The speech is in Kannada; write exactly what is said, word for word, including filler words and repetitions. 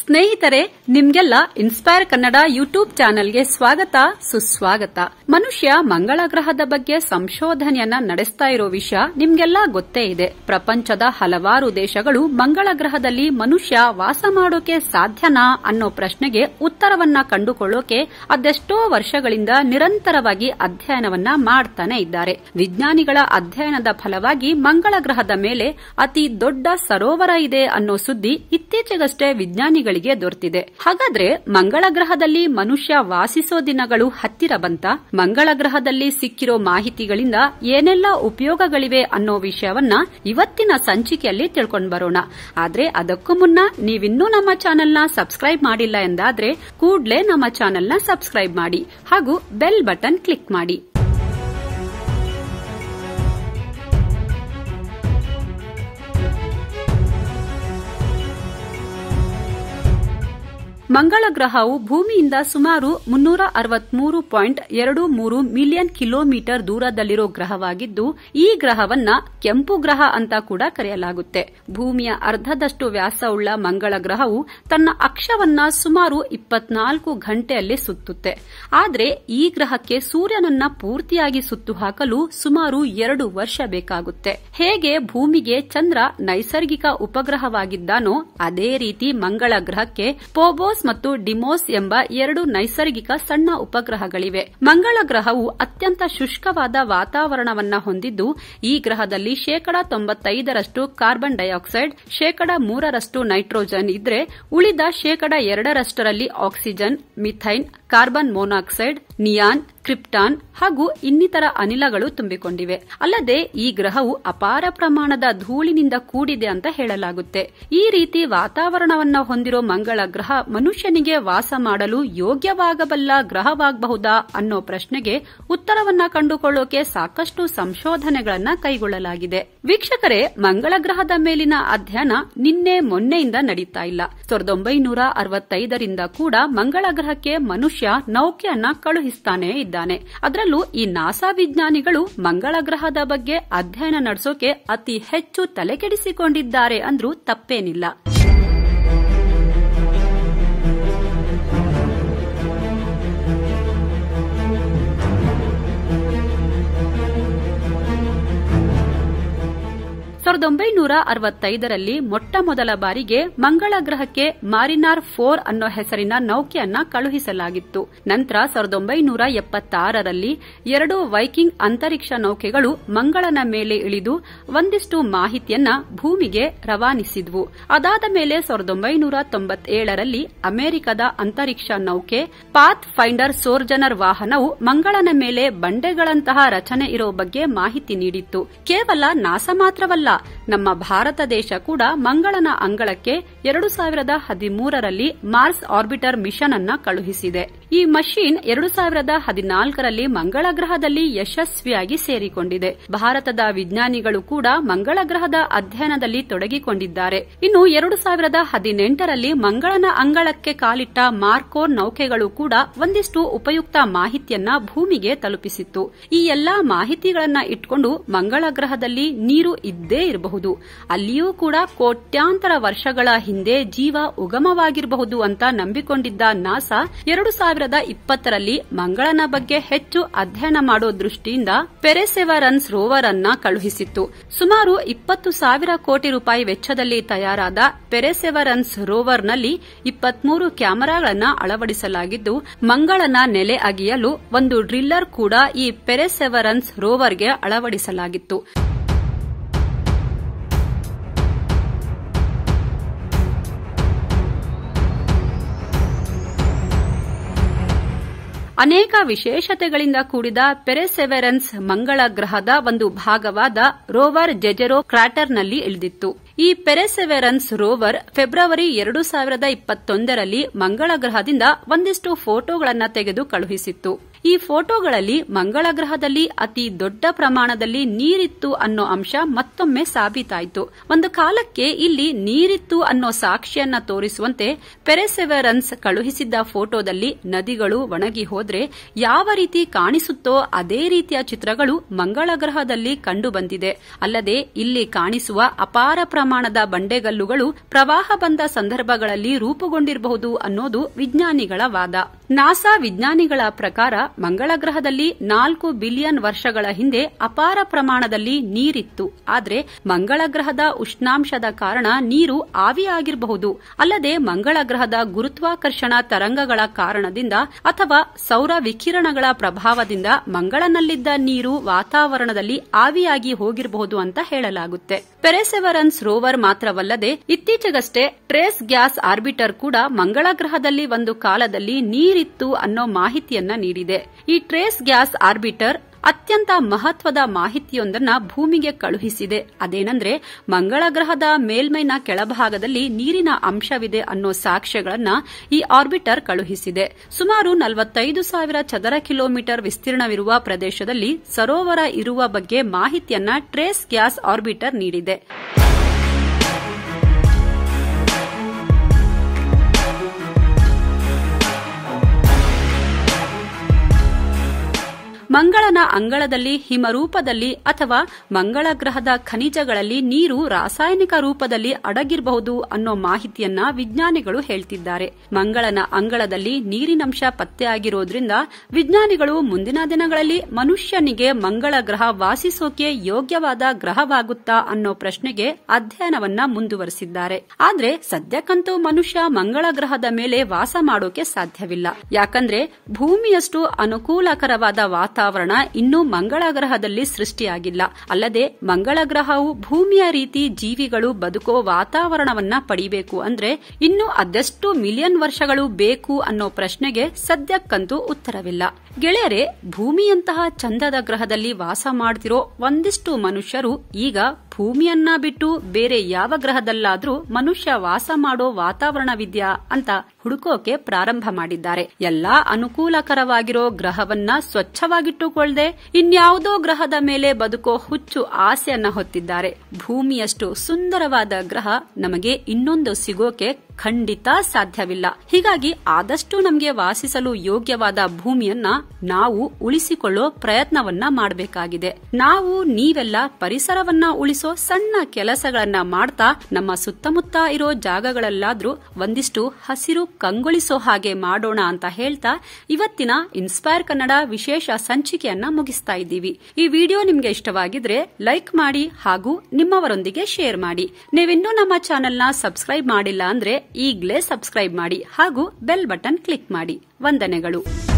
ಸ್ನೇಹಿತರೆ, ನಿಮ್ಗೆಲ್ಲ ಇನ್ಸ್ಪೈರ್ ಕನ್ನಡ ಯೂಟ್ಯೂಬ್ ಚಾನೆಲ್ಗೆ ಸ್ವಾಗತ ಸುಸ್ವಾಗತ. ಮನುಷ್ಯ ಮಂಗಳ ಗ್ರಹದ ಬಗ್ಗೆ ಸಂಶೋಧನೆಯನ್ನ ನಡೆಸ್ತಾ ಇರೋ ವಿಷಯ ನಿಮ್ಗೆಲ್ಲ ಗೊತ್ತೇ ಇದೆ. ಪ್ರಪಂಚದ ಹಲವಾರು ದೇಶಗಳು ಮಂಗಳ ಗ್ರಹದಲ್ಲಿ ಮನುಷ್ಯ ವಾಸ ಮಾಡೋಕೆ ಸಾಧ್ಯನಾ ಅನ್ನೋ ಪ್ರಶ್ನೆಗೆ ಉತ್ತರವನ್ನ ಕಂಡುಕೊಳ್ಳೋಕೆ ಅದೆಷ್ಟೋ ವರ್ಷಗಳಿಂದ ನಿರಂತರವಾಗಿ ಅಧ್ಯಯನವನ್ನ ಮಾಡ್ತಾನೆ ಇದ್ದಾರೆ. ವಿಜ್ಞಾನಿಗಳ ಅಧ್ಯಯನದ ಫಲವಾಗಿ ಮಂಗಳ ಗ್ರಹದ ಮೇಲೆ ಅತಿ ದೊಡ್ಡ ಸರೋವರ ಇದೆ ಅನ್ನೋ ಸುದ್ದಿ ಇತ್ತೀಚೆಗಷ್ಟೇ ವಿಜ್ಞಾನಿಗಳಿಗೆ ದೊರೆತಿದೆ. ಹಾಗಾದ್ರೆ ಮಂಗಳ ಗ್ರಹದಲ್ಲಿ ಮನುಷ್ಯ ವಾಸಿಸೋ ದಿನಗಳು ಹತ್ತಿರ ಬಂತ? ಮಂಗಳ ಗ್ರಹದಲ್ಲಿ ಸಿಕ್ಕಿರೋ ಮಾಹಿತಿಗಳಿಂದ ಏನೆಲ್ಲ ಉಪಯೋಗಗಳಿವೆ ಅನ್ನೋ ವಿಷಯವನ್ನ ಇವತ್ತಿನ ಸಂಚಿಕೆಯಲ್ಲಿ ತಿಳ್ಕೊಂಡ್ ಬರೋಣ. ಆದ್ರೆ ಅದಕ್ಕೂ ಮುನ್ನ ನೀವಿನ್ನೂ ನಮ್ಮ ಚಾನೆಲ್ನ ಸಬ್ಸ್ಕ್ರೈಬ್ ಮಾಡಿಲ್ಲ ಎಂದಾದ್ರೆ ಕೂಡ್ಲೇ ನಮ್ಮ ಚಾನೆಲ್ನ ಸಬ್ಸ್ಕ್ರೈಬ್ ಮಾಡಿ ಹಾಗೂ ಬೆಲ್ ಬಟನ್ ಕ್ಲಿಕ್ ಮಾಡಿ. ಮಂಗಳ ಗ್ರಹವು ಭೂಮಿಯಿಂದ ಸುಮಾರು ಮುನ್ನೂರ ಅರವತ್ಮೂರು ಪಾಯಿಂಟ್ ಎರಡು ಮೂರು ಮಿಲಿಯನ್ ಕಿಲೋಮೀಟರ್ ದೂರದಲ್ಲಿರೋ ಗ್ರಹವಾಗಿದ್ದು, ಈ ಗ್ರಹವನ್ನ ಕೆಂಪು ಗ್ರಹ ಅಂತ ಕೂಡ ಕರೆಯಲಾಗುತ್ತೆ. ಭೂಮಿಯ ಅರ್ಧದಷ್ಟು ವ್ಯಾಸವುಳ್ಳ ಮಂಗಳ ಗ್ರಹವು ತನ್ನ ಅಕ್ಷವನ್ನ ಸುಮಾರು ಇಪ್ಪತ್ನಾಲ್ಕು ಗಂಟೆಯಲ್ಲಿ ಸುತ್ತುತ್ತೆ. ಆದ್ರೆ ಈ ಗ್ರಹಕ್ಕೆ ಸೂರ್ಯನನ್ನ ಪೂರ್ತಿಯಾಗಿ ಸುತ್ತು ಹಾಕಲು ಸುಮಾರು ಎರಡು ವರ್ಷ ಬೇಕಾಗುತ್ತೆ. ಹೇಗೆ ಭೂಮಿಗೆ ಚಂದ್ರ ನೈಸರ್ಗಿಕ ಉಪಗ್ರಹವಾಗಿದ್ದಾನೋ ಅದೇ ರೀತಿ ಮಂಗಳ ಗ್ರಹಕ್ಕೆ ಪೋಬೋಸ್ ಮತ್ತು ಡಿಮೋಸ್ ಎಂಬ ಎರಡು ನೈಸರ್ಗಿಕ ಸಣ್ಣ ಉಪಗ್ರಹಗಳಿವೆ. ಮಂಗಳ ಗ್ರಹವು ಅತ್ಯಂತ ಶುಷ್ಕವಾದ ವಾತಾವರಣವನ್ನ ಹೊಂದಿದ್ದು, ಈ ಗ್ರಹದಲ್ಲಿ ಶೇಕಡಾ ತೊಂಬತ್ತೈದರಷ್ಟು ಕಾರ್ಬನ್ ಡೈಆಕ್ಸೈಡ್, ಶೇಕಡಾ ಮೂರರಷ್ಟು ನೈಟ್ರೋಜನ್ ಇದ್ರೆ ಉಳಿದ ಶೇಕಡಾ ಎರಡರಷ್ಟರಲ್ಲಿ oxygen, methane, carbon monoxide, neon, krypton ಹಾಗೂ ಇನ್ನಿತರ ಅನಿಲಗಳು ತುಂಬಿಕೊಂಡಿವೆ. ಅಲ್ಲದೆ ಈ ಗ್ರಹವು ಅಪಾರ ಪ್ರಮಾಣದ ಧೂಳಿನಿಂದ ಕೂಡಿದೆ ಅಂತ ಹೇಳಲಾಗುತ್ತೆ. ಈ ರೀತಿ ವಾತಾವರಣವನ್ನ ಹೊಂದಿರೋ ಮಂಗಳ ಗ್ರಹ ಮನುಷ್ಯನಿಗೆ ವಾಸ ಮಾಡಲು ಯೋಗ್ಯವಾಗಬಲ್ಲ ಗ್ರಹವಾಗಬಹುದಾ ಅನ್ನೋ ಪ್ರಶ್ನೆಗೆ ಉತ್ತರವನ್ನ ಕಂಡುಕೊಳ್ಳೋಕೆ ಸಾಕಷ್ಟು ಸಂಶೋಧನೆಗಳನ್ನ ಕೈಗೊಳ್ಳಲಾಗಿದೆ. ವೀಕ್ಷಕರೇ, ಮಂಗಳ ಗ್ರಹದ ಮೇಲಿನ ಅಧ್ಯಯನ ನಿನ್ನೆ ಮೊನ್ನೆಯಿಂದ ನಡೀತಾ ಇಲ್ಲ. ಸಾವಿರದ ಒಂಬೈನೂರ ಅರವತ್ತೈದರಿಂದ ಕೂಡ ಮಂಗಳ ಗ್ರಹಕ್ಕೆ ಮನುಷ್ಯ ನೌಕೆಯನ್ನ ಕಳುಹಿಸ್ತಾನೆ ಇದ್ದಾನೆ. ಅದರಲ್ಲೂ ಈ ನಾಸಾ ವಿಜ್ಞಾನಿಗಳು ಮಂಗಳ ಗ್ರಹದ ಬಗ್ಗೆ ಅಧ್ಯಯನ ನಡೆಸೋಕೆ ಅತಿ ಹೆಚ್ಚು ತಲೆಕೆಡಿಸಿಕೊಂಡಿದ್ದಾರೆ ಅಂದ್ರೂ ತಪ್ಪೇನಿಲ್ಲ. ಸಾವಿರದ ಒಂಬೈನೂರ ಅರವತ್ತೈದರಲ್ಲಿ ಮೊಟ್ಟ ಮೊದಲ ಬಾರಿಗೆ ಮಂಗಳ ಗ್ರಹಕ್ಕೆ ಮಾರಿನಾರ್ ಫೋರ್ ಅನ್ನೋ ಹೆಸರಿನ ನೌಕೆಯನ್ನ ಕಳುಹಿಸಲಾಗಿತ್ತು. ನಂತರ ಸಾವಿರದ ಒಂಬೈನೂರ ಎಪ್ಪತ್ತಾರರಲ್ಲಿ ಎರಡು ವೈಕಿಂಗ್ ಅಂತರಿಕ್ಷ ನೌಕೆಗಳು ಮಂಗಳನ ಮೇಲೆ ಇಳಿದು ಒಂದಿಷ್ಟು ಮಾಹಿತಿಯನ್ನ ಭೂಮಿಗೆ ರವಾನಿಸಿದ್ವು. ಅದಾದ ಮೇಲೆ ಸಾವಿರದ ಒಂಬೈನೂರ ತೊಂಬತ್ತೇಳರಲ್ಲಿ ಅಮೆರಿಕದ ಅಂತರಿಕ್ಷ ನೌಕೆ ಪಾತ್ ಫೈಂಡರ್ ಸೋರ್ಜನರ್ ವಾಹನವು ಮಂಗಳನ ಮೇಲೆ ಬಂಡೆಗಳಂತಹ ರಚನೆ ಇರೋ ಬಗ್ಗೆ ಮಾಹಿತಿ ನೀಡಿತ್ತು. ಕೇವಲ ನಾಸಾ ಮಾತ್ರವಲ್ಲ, ನಮ್ಮ ಭಾರತ ದೇಶ ಕೂಡ ಮಂಗಳನ ಅಂಗಳಕ್ಕೆ ಎರಡು ಸಾವಿರದ ಹದಿಮೂರರಲ್ಲಿ ಮಾರ್ಸ್ ಆರ್ಬಿಟರ್ ಮಿಷನ್ ಅನ್ನ ಕಳುಹಿಸಿದೆ. ಈ ಮಷೀನ್ ಎರಡು ಸಾವಿರದ ಹದಿನಾಲ್ಕರಲ್ಲಿ ಮಂಗಳ ಗ್ರಹದಲ್ಲಿ ಯಶಸ್ವಿಯಾಗಿ ಸೇರಿಕೊಂಡಿದೆ. ಭಾರತದ ವಿಜ್ಞಾನಿಗಳು ಕೂಡ ಮಂಗಳ ಗ್ರಹದ ಅಧ್ಯಯನದಲ್ಲಿ ತೊಡಗಿಕೊಂಡಿದ್ದಾರೆ. ಇನ್ನು ಎರಡು ಸಾವಿರದ ಹದಿನೆಂಟರಲ್ಲಿ ಮಂಗಳನ ಅಂಗಳಕ್ಕೆ ಕಾಲಿಟ್ಟ ಮಾರ್ಕೋ ನೌಕೆಗಳು ಕೂಡ ಒಂದಿಷ್ಟು ಉಪಯುಕ್ತ ಮಾಹಿತಿಯನ್ನ ಭೂಮಿಗೆ ತಲುಪಿಸಿತ್ತು. ಈ ಎಲ್ಲಾ ಮಾಹಿತಿಗಳನ್ನ ಇಟ್ಕೊಂಡು ಮಂಗಳ ಗ್ರಹದಲ್ಲಿ ನೀರು ಇದ್ದೇ ಇರಬಹುದು, ಅಲ್ಲಿಯೂ ಕೂಡ ಕೋಟ್ಯಾಂತರ ವರ್ಷಗಳ ಹಿಂದೆ ಜೀವ ಉಗಮವಾಗಿರಬಹುದು ಅಂತ ನಂಬಿಕೊಂಡಿದ್ದ ನಾಸಾ ಎರಡು ಸಾವಿರದ ಇಪ್ಪತ್ತರಲ್ಲಿ ಮಂಗಳನ ಬಗ್ಗೆ ಹೆಚ್ಚು ಅಧ್ಯಯನ ಮಾಡೋ ದೃಷ್ಟಿಯಿಂದ ಪೆರೆಸೆವರನ್ಸ್ ರೋವರ್ ಅನ್ನ ಕಳುಹಿಸಿತ್ತು. ಸುಮಾರು ಇಪ್ಪತ್ತು ಸಾವಿರ ಕೋಟಿ ರೂಪಾಯಿ ವೆಚ್ಚದಲ್ಲಿ ತಯಾರಾದ ಪೆರೆಸೆವರನ್ಸ್ ರೋವರ್ನಲ್ಲಿ ಇಪ್ಪತ್ಮೂರು ಕ್ಯಾಮೆರಾಗಳನ್ನ ಅಳವಡಿಸಲಾಗಿದ್ದು, ಮಂಗಳನ ನೆಲೆ ಅಗೆಯಲು ಒಂದು ಡ್ರಿಲ್ಲರ್ ಕೂಡ ಈ ಪೆರೆಸೆವರನ್ಸ್ ರೋವರ್ಗೆ ಅಳವಡಿಸಲಾಗಿತ್ತು. ಅನೇಕ ವಿಶೇಷತೆಗಳಿಂದ ಕೂಡಿದ ಪೆರೆಸೆವೆರೆನ್ಸ್ ಮಂಗಳ ಗ್ರಹದ ಒಂದು ಭಾಗವಾದ ರೋವರ್ ಜೆಜೆರೋ ಕ್ರಾಟರ್ನಲ್ಲಿ ಇಳಿದಿತ್ತು. ಈ ಪೆರೆಸೆವೆರೆನ್ಸ್ ರೋವರ್ ಫೆಬ್ರವರಿ ಎರಡು ಸಾವಿರದ ಇಪ್ಪತ್ತೊಂದರಲ್ಲಿ ಮಂಗಳ ಗ್ರಹದಿಂದ ಒಂದಿಷ್ಟು ಫೋಟೋಗಳನ್ನು ತೆಗೆದು ಕಳುಹಿಸಿತ್ತು. ಈ ಫೋಟೋಗಳಲ್ಲಿ ಮಂಗಳ ಗ್ರಹದಲ್ಲಿ ಅತಿ ದೊಡ್ಡ ಪ್ರಮಾಣದಲ್ಲಿ ನೀರಿತ್ತು ಅನ್ನೋ ಅಂಶ ಮತ್ತೊಮ್ಮೆ ಸಾಬೀತಾಯಿತು. ಒಂದು ಕಾಲಕ್ಕೆ ಇಲ್ಲಿ ನೀರಿತ್ತು ಅನ್ನೋ ಸಾಕ್ಷಿಯನ್ನ ತೋರಿಸುವಂತೆ ಪೆರೆಸೆವೆರನ್ಸ್ ಕಳುಹಿಸಿದ್ದ ಫೋಟೋದಲ್ಲಿ ನದಿಗಳು ಒಣಗಿ ಹೋದ್ರೆ ಯಾವ ರೀತಿ ಕಾಣಿಸುತ್ತೋ ಅದೇ ರೀತಿಯ ಚಿತ್ರಗಳು ಮಂಗಳ ಗ್ರಹದಲ್ಲಿ ಕಂಡು ಬಂದಿದೆ. ಅಲ್ಲದೆ ಇಲ್ಲಿ ಕಾಣಿಸುವ ಅಪಾರ ಪ್ರಮಾಣದ ಬಂಡೆಗಲ್ಲುಗಳು ಪ್ರವಾಹ ಬಂದ ಸಂದರ್ಭಗಳಲ್ಲಿ ರೂಪುಗೊಂಡಿರಬಹುದು ಅನ್ನೋದು ವಿಜ್ಞಾನಿಗಳ ವಾದ. ನಾಸಾ ವಿಜ್ಞಾನಿಗಳ ಪ್ರಕಾರ ಮಂಗಳ ಗ್ರಹದಲ್ಲಿ ನಾಲ್ಕು ಬಿಲಿಯನ್ ವರ್ಷಗಳ ಹಿಂದೆ ಅಪಾರ ಪ್ರಮಾಣದಲ್ಲಿ ನೀರಿತ್ತು. ಆದರೆ ಮಂಗಳ ಗ್ರಹದ ಉಷ್ಣಾಂಶದ ಕಾರಣ ನೀರು ಆವಿಯಾಗಿರಬಹುದು. ಅಲ್ಲದೆ ಮಂಗಳ ಗ್ರಹದ ಗುರುತ್ವಾಕರ್ಷಣ ತರಂಗಗಳ ಕಾರಣದಿಂದ ಅಥವಾ ಸೌರ ವಿಕಿರಣಗಳ ಪ್ರಭಾವದಿಂದ ಮಂಗಳನಲ್ಲಿದ್ದ ನೀರು ವಾತಾವರಣದಲ್ಲಿ ಆವಿಯಾಗಿ ಹೋಗಿರಬಹುದು ಅಂತ ಹೇಳಲಾಗುತ್ತೆ. ಪೆರೆಸೆವೆರನ್ಸ್ ರೋವರ್ ಮಾತ್ರವಲ್ಲದೆ ಇತ್ತೀಚೆಗಷ್ಟೇ ಟ್ರೇಸ್ ಗ್ಯಾಸ್ ಆರ್ಬಿಟರ್ ಕೂಡ ಮಂಗಳ ಗ್ರಹದಲ್ಲಿ ಒಂದು ಕಾಲದಲ್ಲಿ ನೀರಿತ್ತು ಅನ್ನೋ ಮಾಹಿತಿಯನ್ನ ನೀಡಿದೆ. ಈ ಟ್ರೇಸ್ ಗ್ಯಾಸ್ ಆರ್ಬಿಟರ್ ಅತ್ಯಂತ ಮಹತ್ವದ ಮಾಹಿತಿಯೊಂದನ್ನ ಭೂಮಿಗೆ ಕಳುಹಿಸಿದೆ. ಅದೇನೆಂದ್ರೆ ಮಂಗಳ ಗ್ರಹದ ಮೇಲ್ಮೈನ ಕೆಳಭಾಗದಲ್ಲಿ ನೀರಿನ ಅಂಶವಿದೆ ಅನ್ನೋ ಸಾಕ್ಷ್ಯಗಳನ್ನ ಈ ಆರ್ಬಿಟರ್ ಕಳುಹಿಸಿದೆ. ಸುಮಾರು ನಲವತ್ತೈದು ಸಾವಿರ ಚದರ ಕಿಲೋಮೀಟರ್ ವಿಸ್ತೀರ್ಣವಿರುವ ಪ್ರದೇಶದಲ್ಲಿ ಸರೋವರ ಇರುವ ಬಗ್ಗೆ ಮಾಹಿತಿಯನ್ನ ಟ್ರೇಸ್ ಗ್ಯಾಸ್ ಆರ್ಬಿಟರ್ ನೀಡಿದೆ. ಮಂಗಳನ ಅಂಗಳದಲ್ಲಿ ಹಿಮರೂಪದಲ್ಲಿ ಅಥವಾ ಮಂಗಳ ಗ್ರಹದ ಖನಿಜಗಳಲ್ಲಿ ನೀರು ರಾಸಾಯನಿಕ ರೂಪದಲ್ಲಿ ಅಡಗಿರಬಹುದು ಅನ್ನೋ ಮಾಹಿತಿಯನ್ನ ವಿಜ್ಞಾನಿಗಳು ಹೇಳ್ತಿದ್ದಾರೆ. ಮಂಗಳನ ಅಂಗಳದಲ್ಲಿ ನೀರಿನಂಶ ಪತ್ತೆಯಾಗಿರೋದ್ರಿಂದ ವಿಜ್ಞಾನಿಗಳು ಮುಂದಿನ ದಿನಗಳಲ್ಲಿ ಮನುಷ್ಯನಿಗೆ ಮಂಗಳ ಗ್ರಹ ವಾಸಿಸೋಕೆ ಯೋಗ್ಯವಾದ ಗ್ರಹವಾಗುತ್ತಾ ಅನ್ನೋ ಪ್ರಶ್ನೆಗೆ ಅಧ್ಯಯನವನ್ನ ಮುಂದುವರೆಸಿದ್ದಾರೆ. ಆದ್ರೆ ಸದ್ಯಕ್ಕಂತೂ ಮನುಷ್ಯ ಮಂಗಳ ಗ್ರಹದ ಮೇಲೆ ವಾಸ ಮಾಡೋಕೆ ಸಾಧ್ಯವಿಲ್ಲ. ಯಾಕಂದ್ರೆ ಭೂಮಿಯಷ್ಟು ಅನುಕೂಲಕರವಾದ ವಾತಾವರಣ ಇನ್ನೂ ಮಂಗಳ ಗ್ರಹದಲ್ಲಿ ಸೃಷ್ಟಿಯಾಗಿಲ್ಲ. ಅಲ್ಲದೆ ಮಂಗಳ ಗ್ರಹವು ಭೂಮಿಯ ರೀತಿ ಜೀವಿಗಳು ಬದುಕೋ ವಾತಾವರಣವನ್ನ ಪಡಿಬೇಕು ಅಂದ್ರೆ ಇನ್ನು ಅದೆಷ್ಟು ಮಿಲಿಯನ್ ವರ್ಷಗಳು ಬೇಕು ಅನ್ನೋ ಪ್ರಶ್ನೆಗೆ ಸದ್ಯಕ್ಕಂತೂ ಉತ್ತರವಿಲ್ಲ. ಗೆಳೆಯರೇ, ಭೂಮಿಯಂತಹ ಚಂದದ ಗ್ರಹದಲ್ಲಿ ವಾಸ ಮಾಡ್ತಿರೋ ಒಂದಿಷ್ಟು ಮನುಷ್ಯರು ಈಗ ಭೂಮಿಯನ್ನ ಬಿಟ್ಟು ಬೇರೆ ಯಾವ ಗ್ರಹದಲ್ಲಾದ್ರೂ ಮನುಷ್ಯ ವಾಸ ಮಾಡೋ ವಾತಾವರಣವಿದ್ಯಾ ಅಂತ ಹುಡುಕೋಕೆ ಪ್ರಾರಂಭ ಮಾಡಿದ್ದಾರೆ. ಎಲ್ಲಾ ಅನುಕೂಲಕರವಾಗಿರೋ ಗ್ರಹವನ್ನ ಸ್ವಚ್ಛವಾಗಿಟ್ಟುಕೊಳ್ಳದೆ ಇನ್ಯಾವುದೋ ಗ್ರಹದ ಮೇಲೆ ಬದುಕೋ ಹುಚ್ಚು ಆಸೆಯನ್ನ ಹೊತ್ತಿದ್ದಾರೆ. ಭೂಮಿಯಷ್ಟು ಸುಂದರವಾದ ಗ್ರಹ ನಮಗೆ ಇನ್ನೊಂದು ಸಿಗೋಕೆ ಖಂಡಿತ ಸಾಧ್ಯವಿಲ್ಲ. ಹೀಗಾಗಿ ಆದಷ್ಟು ನಮಗೆ ವಾಸಿಸಲು ಯೋಗ್ಯವಾದ ಭೂಮಿಯನ್ನ ನಾವು ಉಳಿಸಿಕೊಳ್ಳೋ ಪ್ರಯತ್ನವನ್ನ ಮಾಡಬೇಕಾಗಿದೆ. ನಾವು ನೀವೆಲ್ಲ ಪರಿಸರವನ್ನ ಉಳಿಸೋ ಸಣ್ಣ ಕೆಲಸಗಳನ್ನ ಮಾಡ್ತಾ ನಮ್ಮ ಸುತ್ತಮುತ್ತ ಇರೋ ಜಾಗಗಳಲ್ಲಾದ್ರೂ ಒಂದಿಷ್ಟು ಹಸಿರು ಕಂಗೊಳಿಸೋ ಹಾಗೆ ಮಾಡೋಣ ಅಂತ ಹೇಳ್ತಾ ಇವತ್ತಿನ ಇನ್ಸ್ಪೈರ್ ಕನ್ನಡ ವಿಶೇಷ ಸಂಚಿಕೆಯನ್ನ ಮುಗಿಸ್ತಾ ಇದ್ದೀವಿ. ಈ ವಿಡಿಯೋ ನಿಮ್ಗೆ ಇಷ್ಟವಾಗಿದ್ರೆ ಲೈಕ್ ಮಾಡಿ ಹಾಗೂ ನಿಮ್ಮವರೊಂದಿಗೆ ಶೇರ್ ಮಾಡಿ. ನೀವಿನ್ನೂ ನಮ್ಮ ಚಾನೆಲ್ನ ಸಬ್ಸ್ಕ್ರೈಬ್ ಮಾಡಿಲ್ಲ ಅಂದ್ರೆ ಈಗಲೇ ಸಬ್ಸ್ಕ್ರೈಬ್ ಮಾಡಿ ಹಾಗೂ ಬೆಲ್ ಬಟನ್ ಕ್ಲಿಕ್ ಮಾಡಿ. ವಂದನೆಗಳು.